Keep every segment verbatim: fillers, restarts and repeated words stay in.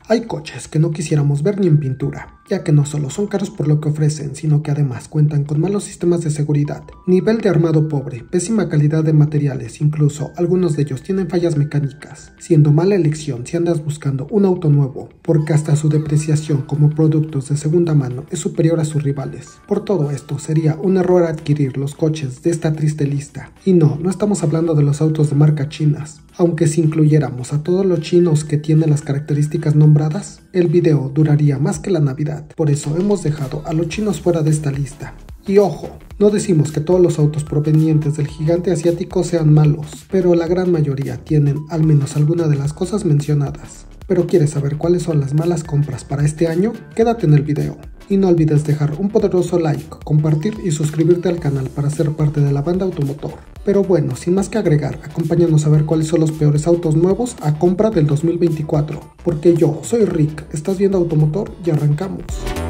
Hay coches que no quisiéramos ver ni en pintura, ya que no solo son caros por lo que ofrecen, sino que además cuentan con malos sistemas de seguridad, nivel de armado pobre, pésima calidad de materiales, incluso algunos de ellos tienen fallas mecánicas, siendo mala elección si andas buscando un auto nuevo, porque hasta su depreciación como productos de segunda mano es superior a sus rivales. Por todo esto, sería un error adquirir los coches de esta triste lista. Y no, no estamos hablando de los autos de marca chinas. Aunque si incluyéramos a todos los chinos que tienen las características nombradas, el video duraría más que la Navidad. Por eso hemos dejado a los chinos fuera de esta lista. Y ojo, no decimos que todos los autos provenientes del gigante asiático sean malos, pero la gran mayoría tienen al menos alguna de las cosas mencionadas. ¿Pero quieres saber cuáles son las malas compras para este año? Quédate en el video. Y no olvides dejar un poderoso like, compartir y suscribirte al canal para ser parte de la banda automotor. Pero bueno, sin más que agregar, acompáñanos a ver cuáles son los peores autos nuevos a compra del dos mil veinticuatro. Porque yo soy Rick, estás viendo Automotor y arrancamos.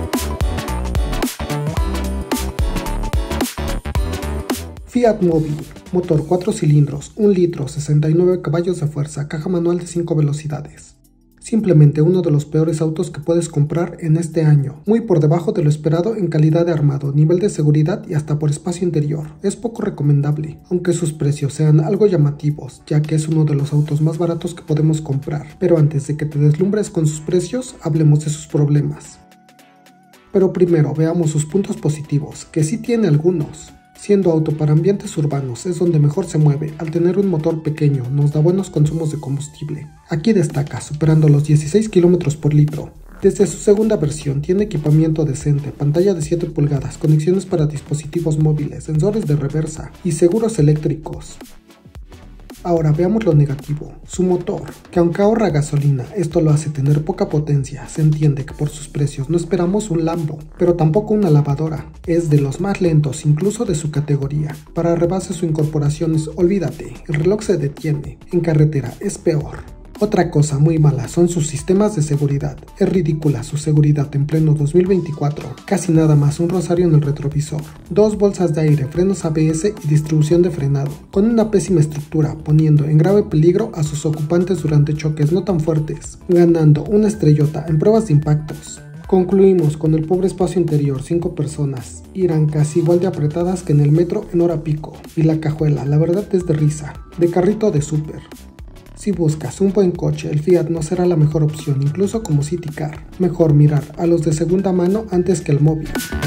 Fiat Mobi, motor cuatro cilindros, un litro, sesenta y nueve caballos de fuerza, caja manual de cinco velocidades. Simplemente uno de los peores autos que puedes comprar en este año, muy por debajo de lo esperado en calidad de armado, nivel de seguridad y hasta por espacio interior. Es poco recomendable, aunque sus precios sean algo llamativos, ya que es uno de los autos más baratos que podemos comprar. Pero antes de que te deslumbres con sus precios, hablemos de sus problemas. Pero primero veamos sus puntos positivos, que sí tiene algunos. Siendo auto para ambientes urbanos es donde mejor se mueve, al tener un motor pequeño nos da buenos consumos de combustible. Aquí destaca, superando los dieciséis kilómetros por litro. Desde su segunda versión tiene equipamiento decente, pantalla de siete pulgadas, conexiones para dispositivos móviles, sensores de reversa y seguros eléctricos. Ahora veamos lo negativo, su motor, que aunque ahorra gasolina, esto lo hace tener poca potencia. Se entiende que por sus precios no esperamos un Lambo, pero tampoco una lavadora. Es de los más lentos incluso de su categoría. Para rebases o incorporaciones, olvídate, el reloj se detiene. En carretera es peor. Otra cosa muy mala son sus sistemas de seguridad. Es ridícula su seguridad en pleno dos mil veinticuatro. Casi nada más un rosario en el retrovisor, dos bolsas de aire, frenos A B S y distribución de frenado, con una pésima estructura, poniendo en grave peligro a sus ocupantes durante choques no tan fuertes, ganando una estrellota en pruebas de impactos. Concluimos con el pobre espacio interior, cinco personas irán casi igual de apretadas que en el metro en hora pico. Y la cajuela, la verdad es de risa, de carrito de súper. Si buscas un buen coche, el Fiat no será la mejor opción, incluso como City Car. Mejor mirar a los de segunda mano antes que el Mobi.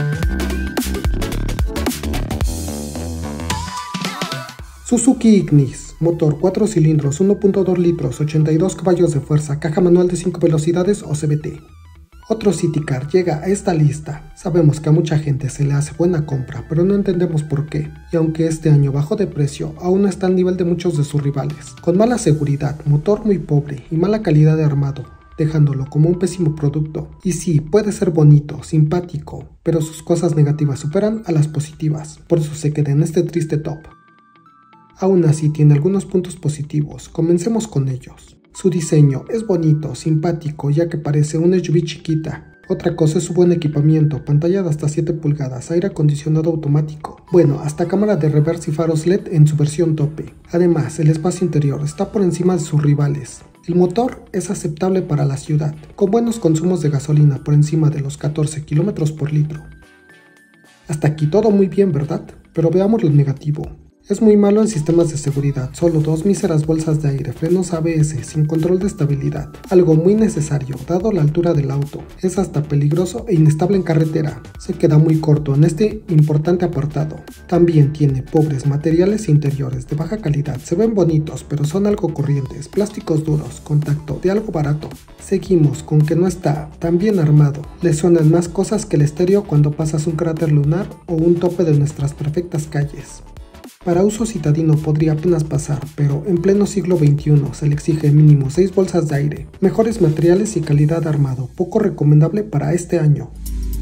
Suzuki Ignis, motor cuatro cilindros, uno punto dos litros, ochenta y dos caballos de fuerza, caja manual de cinco velocidades o C V T. Otro City Car llega a esta lista. Sabemos que a mucha gente se le hace buena compra, pero no entendemos por qué. Y aunque este año bajó de precio, aún no está al nivel de muchos de sus rivales. Con mala seguridad, motor muy pobre y mala calidad de armado, dejándolo como un pésimo producto. Y sí, puede ser bonito, simpático, pero sus cosas negativas superan a las positivas. Por eso se queda en este triste top. Aún así tiene algunos puntos positivos. Comencemos con ellos. Su diseño es bonito, simpático, ya que parece una S U V chiquita. Otra cosa es su buen equipamiento, pantalla de hasta siete pulgadas, aire acondicionado automático. Bueno, hasta cámara de reversa y faros L E D en su versión tope. Además, el espacio interior está por encima de sus rivales. El motor es aceptable para la ciudad, con buenos consumos de gasolina por encima de los catorce kilómetros por litro. Hasta aquí todo muy bien, ¿verdad? Pero veamos lo negativo. Es muy malo en sistemas de seguridad, solo dos míseras bolsas de aire, frenos A B S, sin control de estabilidad, algo muy necesario dado la altura del auto. Es hasta peligroso e inestable en carretera, se queda muy corto en este importante apartado. También tiene pobres materiales interiores de baja calidad, se ven bonitos pero son algo corrientes, plásticos duros, contacto de algo barato. Seguimos con que no está tan bien armado, le suenan más cosas que el estéreo cuando pasas un cráter lunar o un tope de nuestras perfectas calles. Para uso citadino podría apenas pasar, pero en pleno siglo veintiuno se le exige mínimo seis bolsas de aire, mejores materiales y calidad de armado, poco recomendable para este año.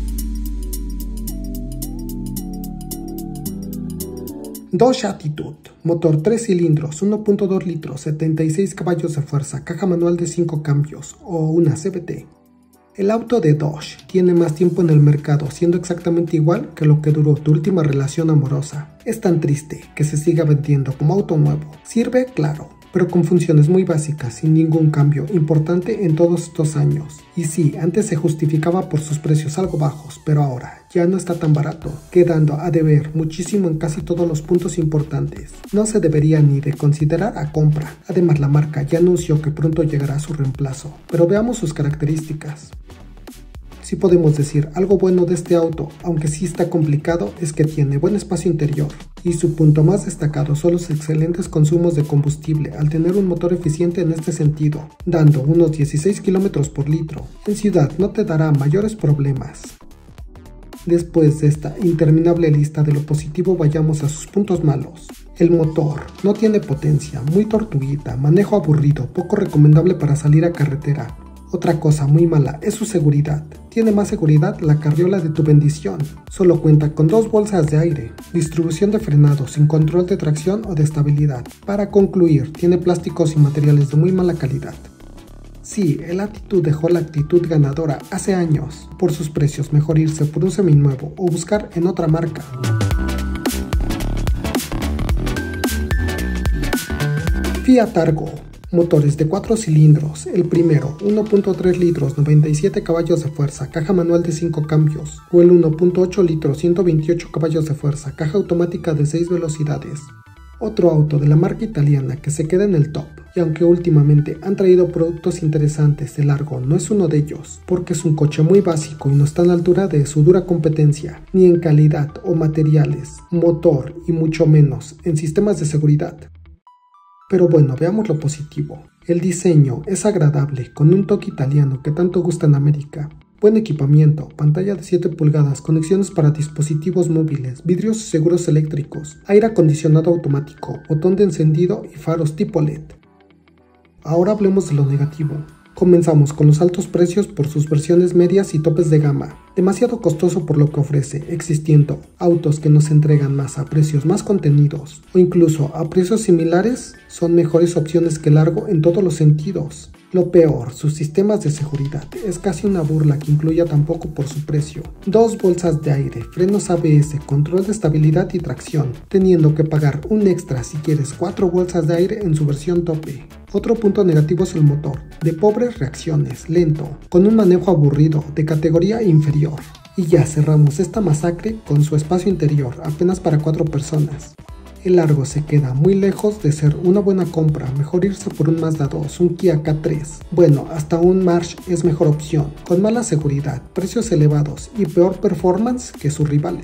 Dodge Attitude, motor tres cilindros, uno punto dos litros, setenta y seis caballos de fuerza, caja manual de cinco cambios o una C V T. El auto de Dodge tiene más tiempo en el mercado, siendo exactamente igual que lo que duró tu última relación amorosa. Es tan triste que se siga vendiendo como auto nuevo. Sirve, claro, pero con funciones muy básicas, sin ningún cambio importante en todos estos años. Y sí, antes se justificaba por sus precios algo bajos, pero ahora ya no está tan barato, quedando a deber muchísimo en casi todos los puntos importantes. No se debería ni de considerar a compra. Además, la marca ya anunció que pronto llegará su reemplazo, pero veamos sus características. Si podemos decir algo bueno de este auto, aunque sí está complicado, es que tiene buen espacio interior. Y su punto más destacado son los excelentes consumos de combustible al tener un motor eficiente en este sentido, dando unos dieciséis kilómetros por litro. En ciudad no te dará mayores problemas. Después de esta interminable lista de lo positivo, vayamos a sus puntos malos. El motor no tiene potencia, muy tortuguita, manejo aburrido, poco recomendable para salir a carretera. Otra cosa muy mala es su seguridad. Tiene más seguridad la carriola de tu bendición. Solo cuenta con dos bolsas de aire, distribución de frenado sin control de tracción o de estabilidad. Para concluir, tiene plásticos y materiales de muy mala calidad. Sí, el Attitude dejó la actitud ganadora hace años. Por sus precios, mejor irse por un seminuevo o buscar en otra marca. Fiat Argo. Motores de cuatro cilindros, el primero uno punto tres litros, noventa y siete caballos de fuerza, caja manual de cinco cambios, o el uno punto ocho litros, ciento veintiocho caballos de fuerza, caja automática de seis velocidades. Otro auto de la marca italiana que se queda en el top, y aunque últimamente han traído productos interesantes, el Argo no es uno de ellos, porque es un coche muy básico y no está a la altura de su dura competencia, ni en calidad o materiales, motor y mucho menos en sistemas de seguridad. Pero bueno, veamos lo positivo. El diseño es agradable, con un toque italiano que tanto gusta en América. Buen equipamiento, pantalla de siete pulgadas, conexiones para dispositivos móviles, vidrios seguros eléctricos, aire acondicionado automático, botón de encendido y faros tipo L E D. Ahora hablemos de lo negativo. Comenzamos con los altos precios por sus versiones medias y topes de gama, demasiado costoso por lo que ofrece, existiendo autos que nos entregan más a precios más contenidos, o incluso a precios similares, son mejores opciones que el Argo en todos los sentidos. Lo peor, sus sistemas de seguridad, es casi una burla que incluya tan poco por su precio. Dos bolsas de aire, frenos A B S, control de estabilidad y tracción, teniendo que pagar un extra si quieres cuatro bolsas de aire en su versión tope. Otro punto negativo es el motor, de pobres reacciones, lento, con un manejo aburrido, de categoría inferior. Y ya cerramos esta masacre con su espacio interior, apenas para cuatro personas. El Argo se queda muy lejos de ser una buena compra, mejor irse por un Mazda dos, un Kia K tres. Bueno, hasta un March es mejor opción, con mala seguridad, precios elevados y peor performance que sus rivales.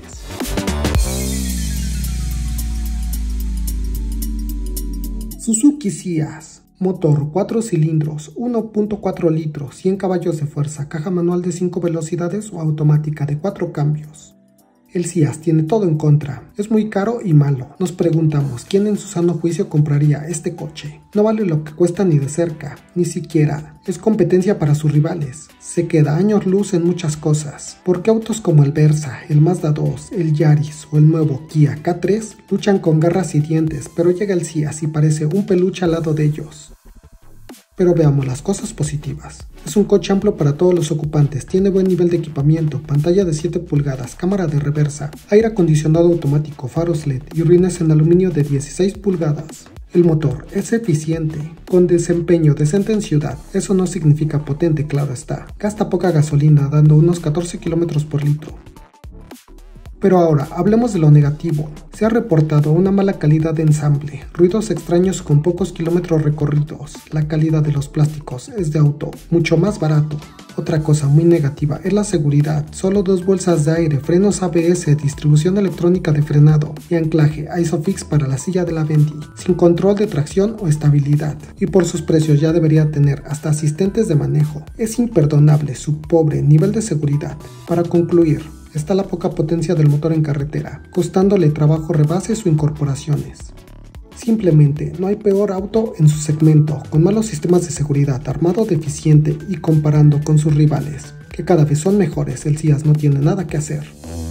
Suzuki Ciaz. Motor cuatro cilindros, uno punto cuatro litros, cien caballos de fuerza, caja manual de cinco velocidades o automática de cuatro cambios. El Ciaz tiene todo en contra, es muy caro y malo. Nos preguntamos quién en su sano juicio compraría este coche. No vale lo que cuesta ni de cerca, ni siquiera es competencia para sus rivales. Se queda años luz en muchas cosas, porque autos como el Versa, el Mazda dos, el Yaris o el nuevo Kia K tres luchan con garras y dientes, pero llega el Ciaz y parece un peluche al lado de ellos. Pero veamos las cosas positivas. Es un coche amplio para todos los ocupantes, tiene buen nivel de equipamiento, pantalla de siete pulgadas, cámara de reversa, aire acondicionado automático, faros L E D y rines en aluminio de dieciséis pulgadas. El motor es eficiente, con desempeño decente en ciudad, eso no significa potente, claro está. Gasta poca gasolina, dando unos catorce kilómetros por litro. Pero ahora, hablemos de lo negativo. Se ha reportado una mala calidad de ensamble, ruidos extraños con pocos kilómetros recorridos. La calidad de los plásticos es de auto mucho más barato. Otra cosa muy negativa es la seguridad. Solo dos bolsas de aire, frenos A B S, distribución electrónica de frenado y anclaje ISOFIX para la silla de la Bendy, sin control de tracción o estabilidad. Y por sus precios ya debería tener hasta asistentes de manejo. Es imperdonable su pobre nivel de seguridad. Para concluir, está la poca potencia del motor en carretera, costándole trabajo rebases o incorporaciones. Simplemente no hay peor auto en su segmento, con malos sistemas de seguridad, armado deficiente y comparando con sus rivales, que cada vez son mejores, el Ciaz no tiene nada que hacer.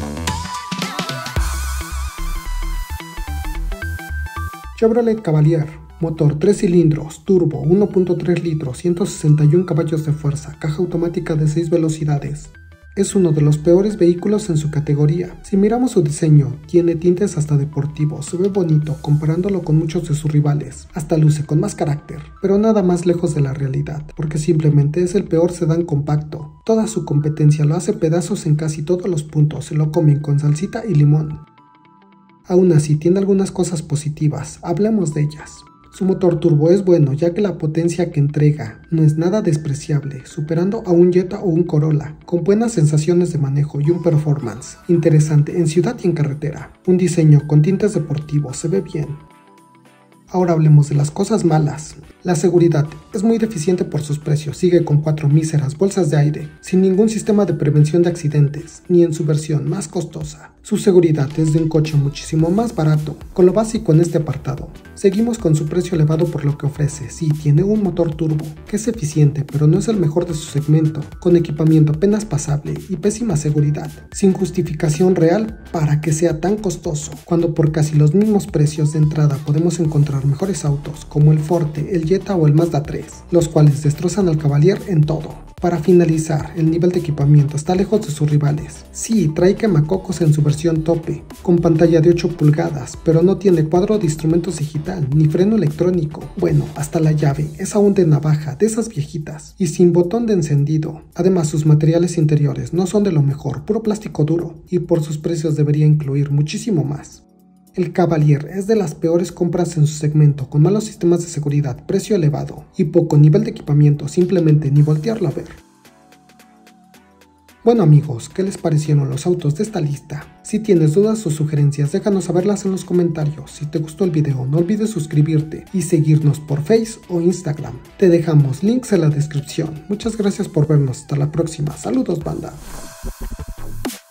Chevrolet Cavalier. Motor tres cilindros, turbo, uno punto tres litros, ciento sesenta y uno caballos de fuerza, caja automática de seis velocidades. Es uno de los peores vehículos en su categoría. Si miramos su diseño, tiene tintes hasta deportivos, se ve bonito comparándolo con muchos de sus rivales, hasta luce con más carácter, pero nada más lejos de la realidad, porque simplemente es el peor sedán compacto. Toda su competencia lo hace pedazos en casi todos los puntos, se lo comen con salsita y limón. Aún así tiene algunas cosas positivas, hablemos de ellas. Su motor turbo es bueno ya que la potencia que entrega no es nada despreciable, superando a un Jetta o un Corolla, con buenas sensaciones de manejo y un performance interesante en ciudad y en carretera. Un diseño con tintes deportivos, se ve bien. Ahora hablemos de las cosas malas. La seguridad es muy deficiente por sus precios, sigue con cuatro míseras bolsas de aire, sin ningún sistema de prevención de accidentes, ni en su versión más costosa. Su seguridad es de un coche muchísimo más barato, con lo básico en este apartado. Seguimos con su precio elevado por lo que ofrece. Sí, tiene un motor turbo, que es eficiente, pero no es el mejor de su segmento, con equipamiento apenas pasable y pésima seguridad, sin justificación real para que sea tan costoso, cuando por casi los mismos precios de entrada podemos encontrar mejores autos, como el Forte, el Jetta o el Mazda tres, los cuales destrozan al Cavalier en todo. Para finalizar, el nivel de equipamiento está lejos de sus rivales. Sí, trae quemacocos en su versión tope, con pantalla de ocho pulgadas, pero no tiene cuadro de instrumentos digital, ni freno electrónico. Bueno, hasta la llave es aún de navaja, de esas viejitas, y sin botón de encendido. Además, sus materiales interiores no son de lo mejor, puro plástico duro, y por sus precios debería incluir muchísimo más. El Cavalier es de las peores compras en su segmento, con malos sistemas de seguridad, precio elevado y poco nivel de equipamiento, simplemente ni voltearlo a ver. Bueno amigos, ¿qué les parecieron los autos de esta lista? Si tienes dudas o sugerencias, déjanos saberlas en los comentarios. Si te gustó el video, no olvides suscribirte y seguirnos por Face o Instagram. Te dejamos links en la descripción. Muchas gracias por vernos, hasta la próxima. Saludos banda.